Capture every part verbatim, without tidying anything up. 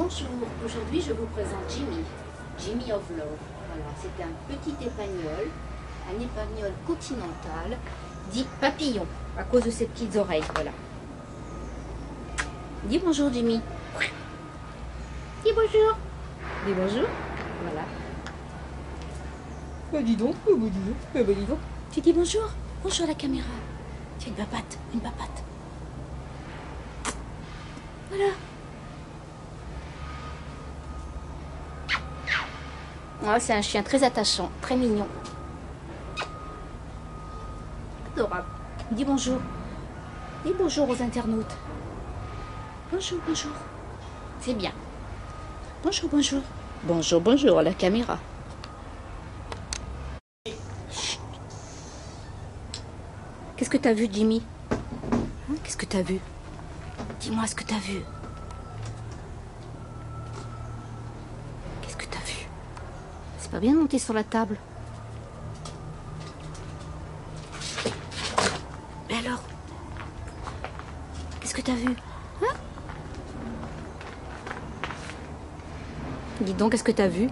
Bonjour, aujourd'hui je vous présente Jimmy, Jimmy of Love. Voilà, c'est un petit épagnol, un épagnol continental, dit papillon, à cause de ses petites oreilles, voilà. Dis bonjour Jimmy. Dis bonjour. Dis bonjour. Voilà. Bah dis donc, bah dis donc, bah dis donc. Tu dis bonjour, bonjour à la caméra. Tu es une papate, une papate. Voilà. Ouais, c'est un chien très attachant, très mignon. Adorable. Dis bonjour. Dis bonjour aux internautes. Bonjour, bonjour. C'est bien. Bonjour, bonjour. Bonjour, bonjour à la caméra. Qu'est-ce que t'as vu, Jimmy? Hein, qu'est-ce que t'as vu? Dis-moi ce que t'as vu. Qu'est-ce que t'as vu? C'est pas bien de monter sur la table. Mais alors? Qu'est-ce que t'as vu? Hein? Dis donc, qu'est-ce que t'as vu?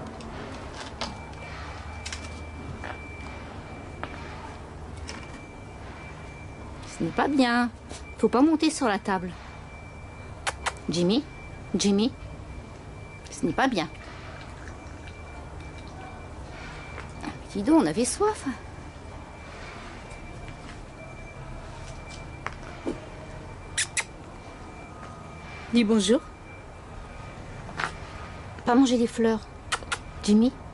Ce n'est pas bien. Faut pas monter sur la table. Jimmy? Jimmy? Ce n'est pas bien. Ah, dis donc, on avait soif. Dis bonjour. Pas manger des fleurs. Jimmy?